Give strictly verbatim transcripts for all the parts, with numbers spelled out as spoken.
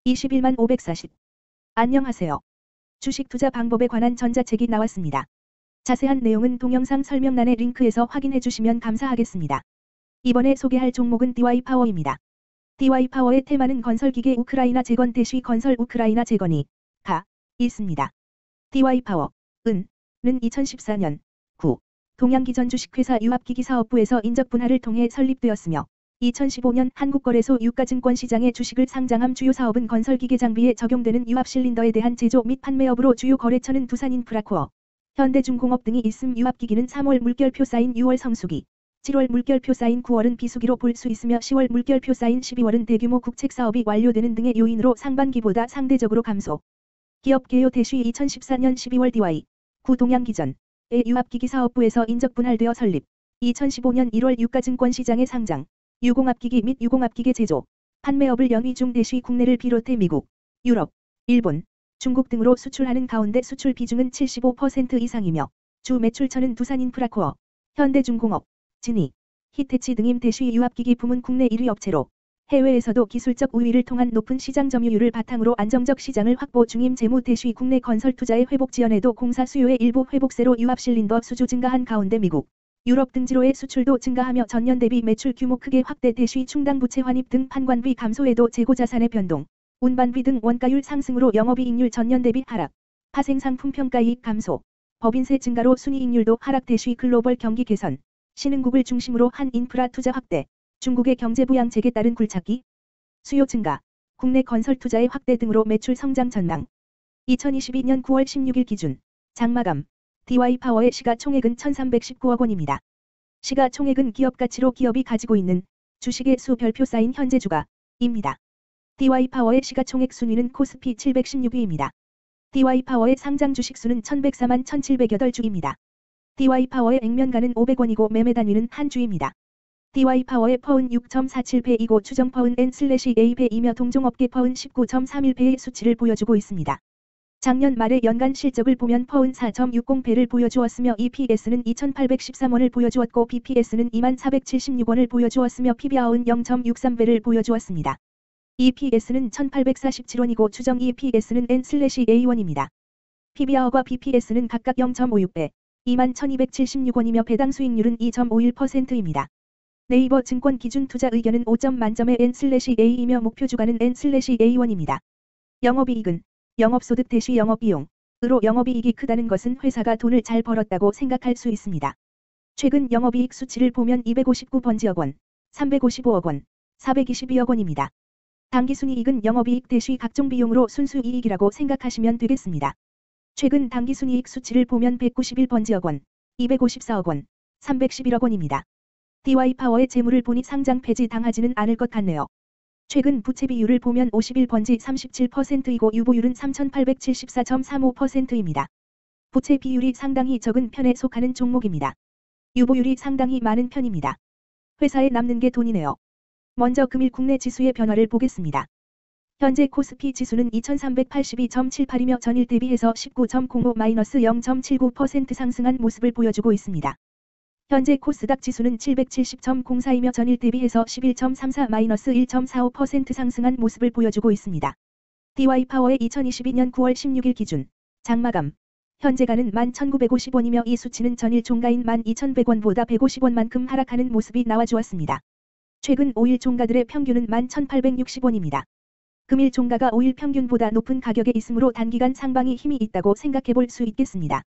이십일만 오백사십. 안녕하세요. 주식 투자 방법에 관한 전자책이 나왔습니다. 자세한 내용은 동영상 설명란의 링크에서 확인해 주시면 감사하겠습니다. 이번에 소개할 종목은 디와이파워입니다. 디와이파워의 테마는 건설기계 우크라이나 재건 대시 건설 우크라이나 재건이 가 있습니다. 디와이파워 은, 는 이천십사 년 구 동양기전 주식회사 유압기기 사업부에서 인적 분할을 통해 설립되었으며 이천십오 년 한국거래소 유가증권 시장에 주식을 상장함. 주요 사업은 건설기계 장비에 적용되는 유압 실린더에 대한 제조 및 판매업으로 주요 거래처는 두산인프라코어, 현대중공업 등이 있음. 유압기기는 삼월 물결표 쌓인 유월 성수기, 칠월 물결표 쌓인 구월은 비수기로 볼 수 있으며 시월 물결표 쌓인 십이월은 대규모 국책사업이 완료되는 등의 요인으로 상반기보다 상대적으로 감소. 기업 개요 대시 이천십사 년 십이월 디와이 구 동양기전의 유압기기 사업부에서 인적 분할되어 설립. 이천십오 년 일월 유가증권 시장에 상장. 유공압기기 및 유공압기계 제조, 판매업을 영위 중 대시 국내를 비롯해 미국, 유럽, 일본, 중국 등으로 수출하는 가운데 수출 비중은 칠십오 퍼센트 이상이며 주 매출처는 두산인프라코어, 현대중공업, 진이, 히태치 등임. 대시 유압기기 부문 국내 일 위 업체로 해외에서도 기술적 우위를 통한 높은 시장 점유율을 바탕으로 안정적 시장을 확보 중임. 재무 대시 국내 건설 투자의 회복 지연에도 공사 수요의 일부 회복세로 유압 실린더 수주 증가한 가운데 미국, 유럽 등지로의 수출도 증가하며 전년 대비 매출 규모 크게 확대. 대시 충당 부채 환입 등 판관비 감소에도 재고자산의 변동, 운반비 등 원가율 상승으로 영업이익률 전년 대비 하락, 파생상품 평가이익 감소, 법인세 증가로 순이익률도 하락. 대시 글로벌 경기 개선, 신흥국을 중심으로 한 인프라 투자 확대, 중국의 경제 부양책에 따른 굴착기, 수요 증가, 국내 건설 투자의 확대 등으로 매출 성장 전망. 이천이십이 년 구월 십육일 기준 장마감 디와이파워의 시가총액은 천삼백십구억 원입니다. 시가총액은 기업가치로 기업이 가지고 있는 주식의 수 별표 쌓인 현재 주가입니다. 디와이파워의 시가총액 순위는 코스피 칠백십육 위입니다. 디와이파워의 상장 주식수는 천백사만 천칠백팔 주입니다. 디와이파워의 액면가는 오백 원이고 매매 단위는 한 주입니다. 디와이파워의 퍼은 육 점 사칠 배이고 추정 퍼은 엔 에이 배이며 동종업계 퍼은 십구 점 삼일 배의 수치를 보여주고 있습니다. 작년 말의 연간 실적을 보면 퍼은 사 점 육십 배를 보여주었으며 이피에스는 이천팔백십삼 원을 보여주었고 비피에스는 이만 사백칠십육 원을 보여주었으며 피비알은 영 점 육삼 배를 보여주었습니다. 이피에스는 천팔백사십칠 원이고 추정 이피에스는 엔 에이 원입니다. 피비알과 비피에스는 각각 영 점 오육 배, 이만 천이백칠십육 원이며 배당 수익률은 이 점 오일 퍼센트입니다. 네이버 증권 기준 투자 의견은 오 점 만점의 엔 에이이며 목표 주가는 엔 에이 원입니다. 영업이익은 영업소득 대시 영업비용으로 영업이익이 크다는 것은 회사가 돈을 잘 벌었다고 생각할 수 있습니다. 최근 영업이익 수치를 보면 이백오십구 번지억 원, 삼백오십오억 원, 사백이십이억 원입니다. 당기순이익은 영업이익 대시 각종 비용으로 순수이익이라고 생각하시면 되겠습니다. 최근 당기순이익 수치를 보면 백구십일 번지억 원, 이백오십사억 원, 삼백십일억 원입니다. 디와이파워의 재물을 보니 상장 폐지 당하지는 않을 것 같네요. 최근 부채 비율을 보면 오십일 번지 삼십칠 퍼센트이고 유보율은 삼천팔백칠십사 점 삼오 퍼센트입니다. 부채 비율이 상당히 적은 편에 속하는 종목입니다. 유보율이 상당히 많은 편입니다. 회사에 남는 게 돈이네요. 먼저 금일 국내 지수의 변화를 보겠습니다. 현재 코스피 지수는 이천삼백팔십이 점 칠팔이며 전일 대비해서 십구 점 공오 마이너스 영 점 칠구 퍼센트 상승한 모습을 보여주고 있습니다. 현재 코스닥 지수는 칠백칠십 점 공사이며 전일 대비해서 십일 점 삼사 마이너스 일 점 사오 퍼센트 상승한 모습을 보여주고 있습니다. 디와이파워의 이천이십이 년 구월 십육일 기준 장마감 현재가는 만 천구백오십 원이며 이 수치는 전일 종가인 만 이천백 원보다 백오십 원만큼 하락하는 모습이 나와주었습니다. 최근 오 일 종가들의 평균은 만 천팔백육십 원입니다. 금일 종가가 오 일 평균보다 높은 가격에 있으므로 단기간 상방이 힘이 있다고 생각해 볼 수 있겠습니다.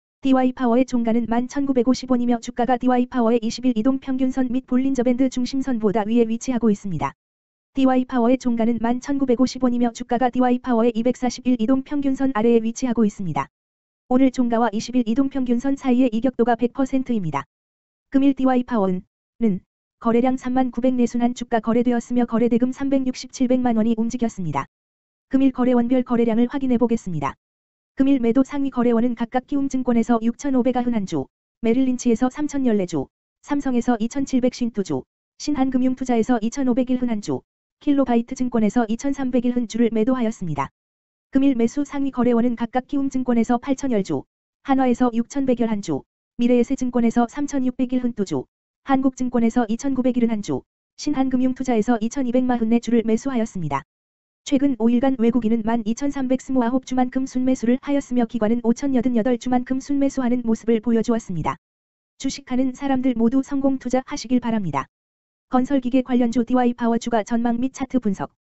디와이파워의 종가는 만 천구백오십 원이며 주가가 디와이파워의 이십 일 이동 평균선 및 볼린저밴드 중심선보다 위에 위치하고 있습니다. 디와이파워의 종가는 만 천구백오십 원이며 주가가 디와이파워의 이백사십일 이동 평균선 아래에 위치하고 있습니다. 오늘 종가와 이십 일 이동 평균선 사이의 이격도가 백 퍼센트입니다. 금일 디와이파워는 거래량 삼만 구백 내순한 주가 거래되었으며 거래대금 삼백육십칠백만 원이 움직였습니다. 금일 거래원별 거래량을 확인해 보겠습니다. 금일 매도 상위 거래원은 각각 키움증권에서 육천오백구십일 주, 메릴린치에서 삼천십사 주, 삼성에서 이천칠백오십이 주, 신한금융투자에서 이천오백일 주, 킬로바이트증권에서 이천삼백일 주를 매도하였습니다. 금일 매수 상위 거래원은 각각 키움증권에서 팔천십 주, 한화에서 육천백일 주, 미래에셋증권에서 삼천육백일 주, 한국증권에서 이천구백칠 주, 신한금융투자에서 이천이백사십사 주를 매수하였습니다. 최근 오 일간 외국인은 만 이천삼백이십구 주만큼 순매수를 하였으며 기관은 오천팔십팔 주만큼 순매수하는 모습을 보여주었습니다. 주식하는 사람들 모두 성공 투자하시길 바랍니다. 건설기계 관련주 디와이파워 주가 전망 및 차트 분석